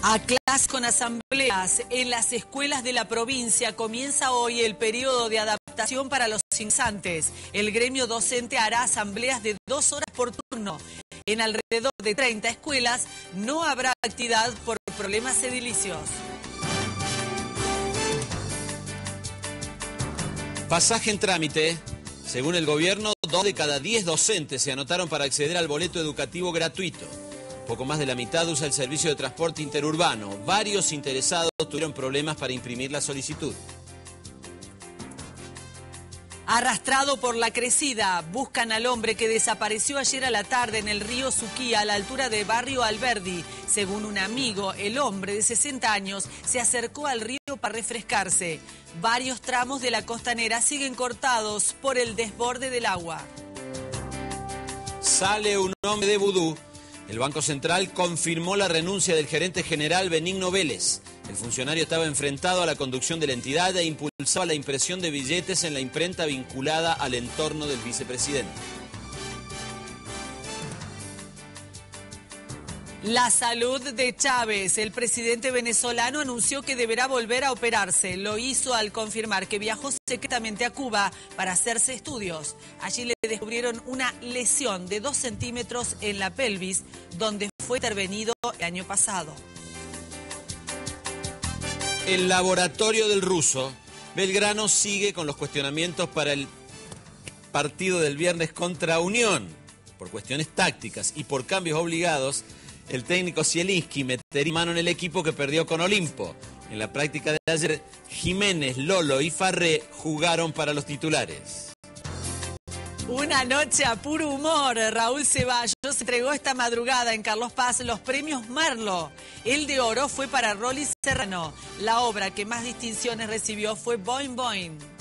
A clases con asambleas en las escuelas de la provincia comienza hoy el periodo de adaptación para los ingresantes. El gremio docente hará asambleas de 2 horas por turno. En alrededor de 30 escuelas no habrá actividad por problemas edilicios. Pasaje en trámite. Según el gobierno, 2 de cada 10 docentes se anotaron para acceder al boleto educativo gratuito. Poco más de la mitad usa el servicio de transporte interurbano. Varios interesados tuvieron problemas para imprimir la solicitud. Arrastrado por la crecida, buscan al hombre que desapareció ayer a la tarde en el río Suquía, a la altura de Barrio Alberdi. Según un amigo, el hombre de 60 años se acercó al río para refrescarse. Varios tramos de la costanera siguen cortados por el desborde del agua. Sale un hombre de vudú. El Banco Central confirmó la renuncia del gerente general Benigno Vélez. El funcionario estaba enfrentado a la conducción de la entidad e impulsaba la impresión de billetes en la imprenta vinculada al entorno del vicepresidente. La salud de Chávez. El presidente venezolano anunció que deberá volver a operarse. Lo hizo al confirmar que viajó secretamente a Cuba para hacerse estudios. Allí le descubrieron una lesión de 2 centímetros en la pelvis, donde fue intervenido el año pasado. El laboratorio del ruso. Belgrano sigue con los cuestionamientos para el partido del viernes contra Unión. Por cuestiones tácticas y por cambios obligados, el técnico Zielinski metería mano en el equipo que perdió con Olimpo. En la práctica de ayer, Jiménez, Lolo y Farré jugaron para los titulares. Una noche a puro humor. Raúl Ceballos entregó esta madrugada en Carlos Paz los premios Merlo. El de oro fue para Rolly Serrano. La obra que más distinciones recibió fue Boing Boing.